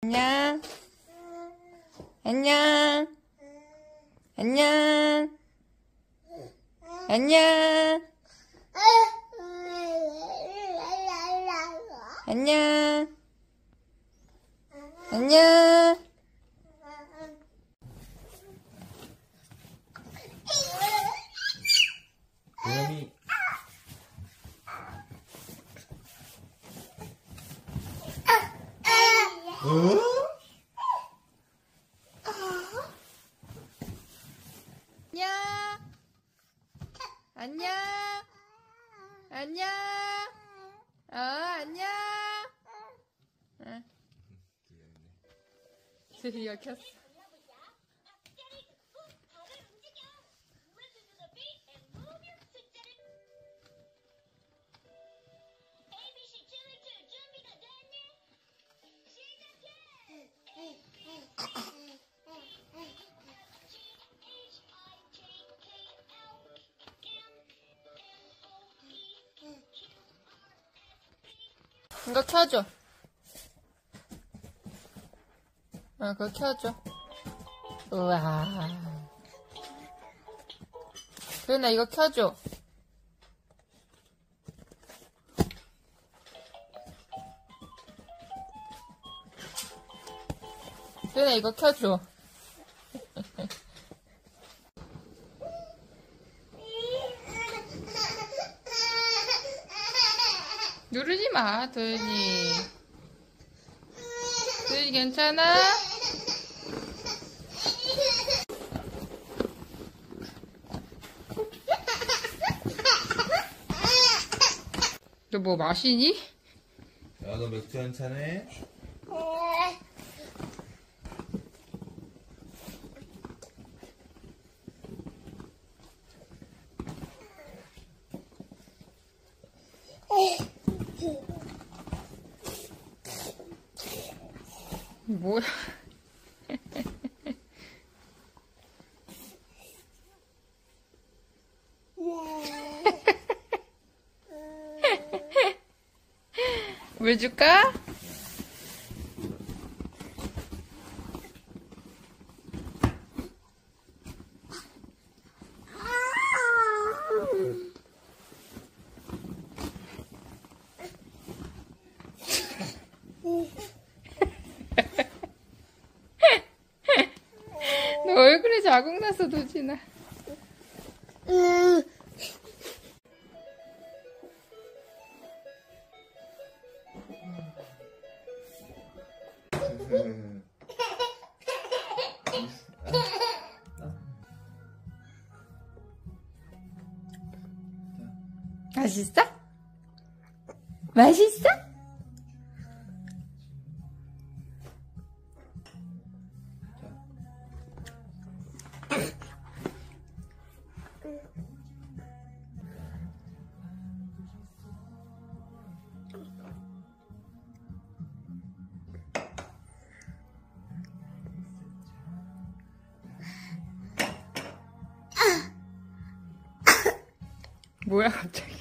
안녕. 안녕. 안녕. 안녕. 안녕. 안녕. 고양이. 안녕. 안녕. 안녕. 안녕. 드디어 켰어. 이거 켜줘. 그거 켜줘. 우와. 그래, 이거 켜줘. 그래, 이거 켜줘. 누르지 마, 도현이. 도현이 괜찮아? 너 뭐 마시니? 야, 너 맥주 한 잔해? 뭐야? 물 줄까? 너 얼굴에 자국 났어, 도진아. 맛있어? 맛있어? 뭐야, 갑자기.